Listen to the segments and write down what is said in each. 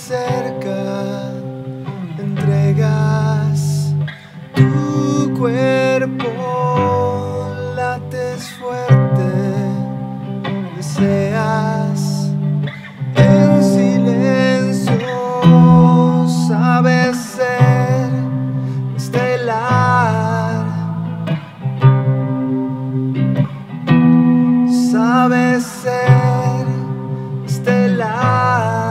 cerca, entregas tu cuerpo, lates fuerte, deseas en silencio, sabes ser estelar, sabes ser estelar.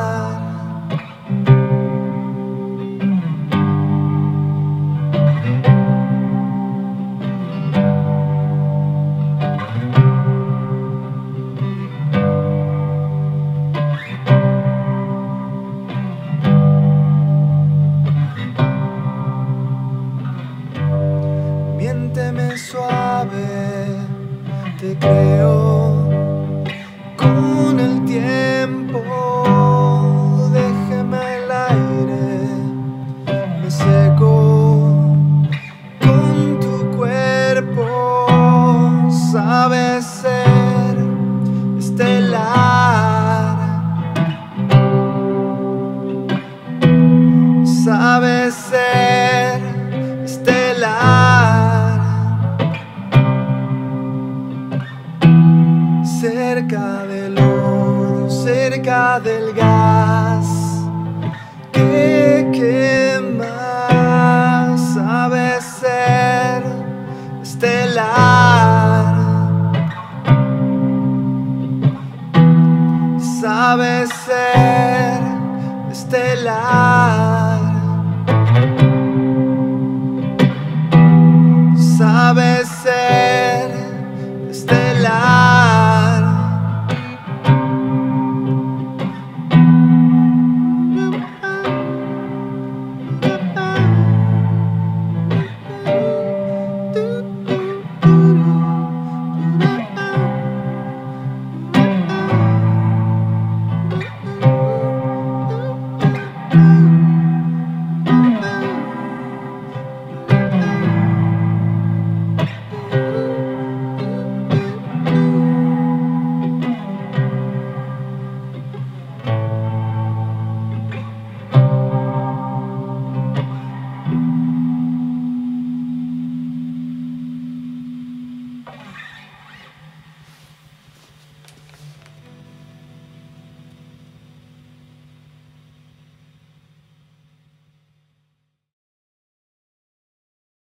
Miénteme suave, te creo con el tiempo, déjeme el aire, me seco con tu cuerpo, sabes ser estelar, sabes ser estelar. Cerca del oro, cerca del gas que quema, sabes ser estelar, sabes ser estelar.